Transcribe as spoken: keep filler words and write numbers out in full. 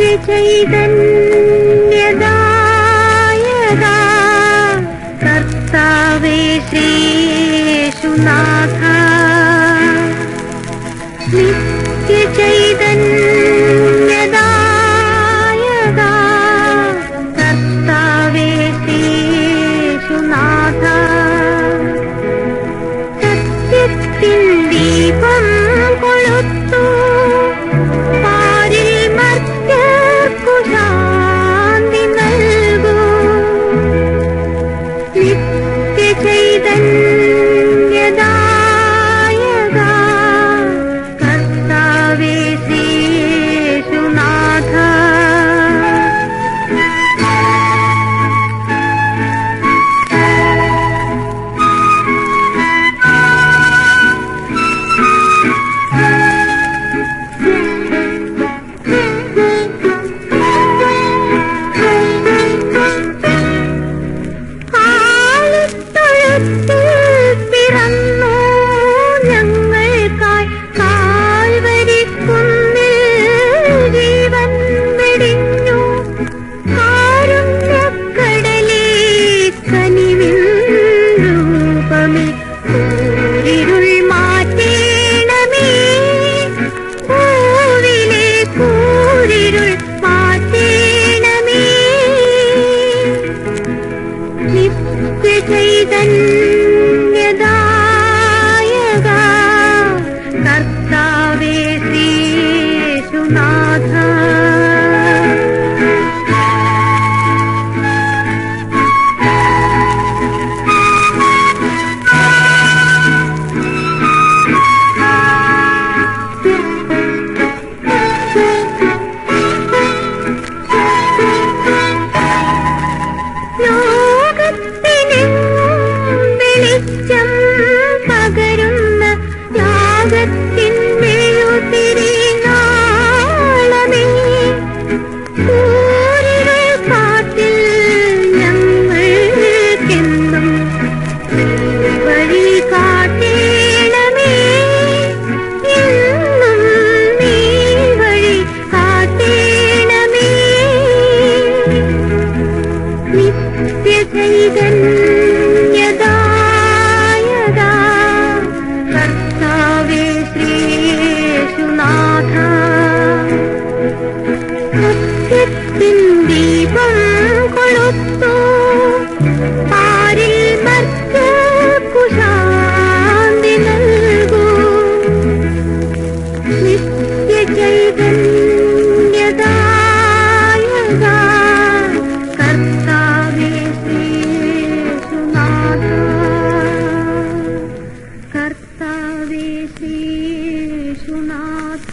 नित्यचैतन्यदायका कर्तावे श्रीयेशुनाथ नित्यचैतन्यदायका कर्तावे श्रीयेशुनाथ सत्यത്തിൻ ദീപം കൊളുത്തു പാരിൽ മർത്യർക്കു ശാന്തി നൽകൂ നിത്യചൈതന്യദായക കർത്താവേ ശ്രീയേശുനാഥ പിറന്നു ഞങ്ങൾക്കായി കാൽവരിക്കുന്നിൽ ജീവൻ വെടിഞ്ഞു കാരുണ്യക്കടലേ കനിവിൻ രൂപമേ കൂരിരുൾ മാറ്റേണമേ പൂവിലെ കൂരിരുൾ മാറ്റേണമേ നിത്യചൈതന്യദായക കർത്താവേ ശ്രീയേശുനാഥ വെളിച്ചം പകരുന്ന യാഗത്തിൻ മെഴുതിരി നാളമേ കൂരിരുൾ കാട്ടിൽ ഞങ്ങൾക്കെന്നും വഴി കാട്ടേണമേ എന്നും നീ വഴി കാട്ടേണമേ നിത്യചൈതന്യദായക കർത്താവേ ശ്രീയേശുനാഥ സത്യത്തിൻ ദീപം കൊളുത്തു പാരിൽ മർത്യർക്കു ശാന്തി നൽകൂ നിത്യചൈതന്യദായക കർത്താവേ ശ്രീയേശുനാഥ കർത്താവേ ശ്രീയേശുനാഥ